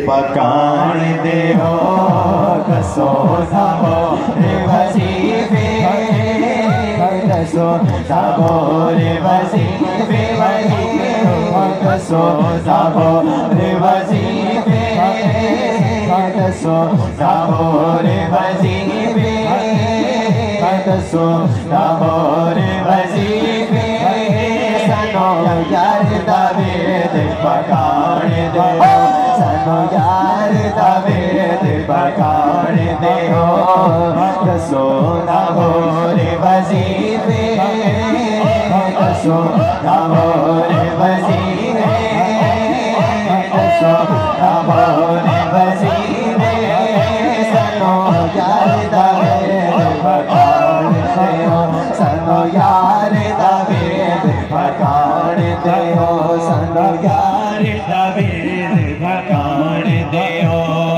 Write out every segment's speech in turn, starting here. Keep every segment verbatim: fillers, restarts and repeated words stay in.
पकान दे हो कसो सबो रे वजीफे कसो सबो रे वजीफे कसो सबो रे वजीफे कसो सबो रे वजीफे कसो सबो रे वजीफे सनो यार दावेद पकान दे हो सनो यार दावेद पकान दे हो कसो सबो रे वजीफे कसो सबो रे वजीफे कसो सबो रे वजीफे सनो यार दावेद पकान दे हो सनो यार दावेद पकान दे हो सनो यार दावेद पकान दे हो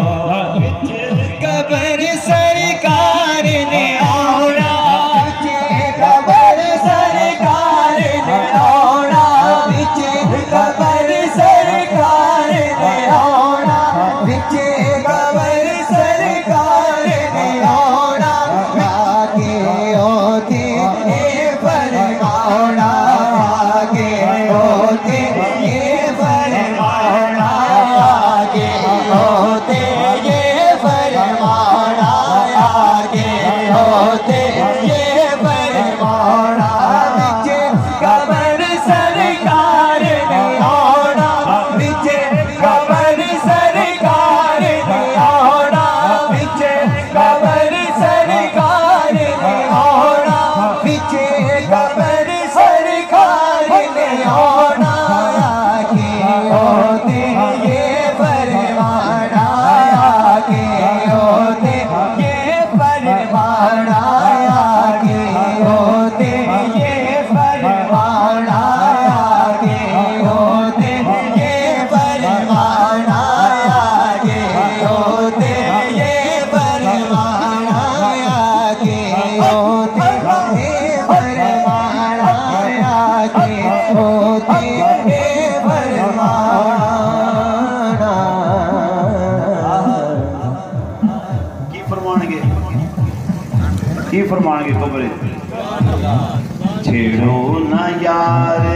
कबर सरकार ने औड़ा कबर सरकार ने औड़ा कबर सरकार ने औड़ा कबर सरकार ने औड़ा आगे होते ये फरमाना आगे होते ये फरमाना आगे होते ये फरमाना आगे होते ये फरमाना कबर सरकार ने औड़ा कबर सरकार ने औड़ा कबर सरकार ने औड़ा कबर सरकार ने औड़ा आगे होते ये फरमाना आगे होते ये फरमाना आगे होते ये फरमाना आगे होते ये फरमाना आगे होते ये फरमाना आगे होते ये फरमाना आगे होते ये फरमाना की फरमाएंगे की फरमाएंगे कबरे छेड़ो ना यार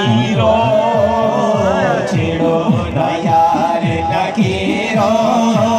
नकीरो छेड़ो ना यार नकीरो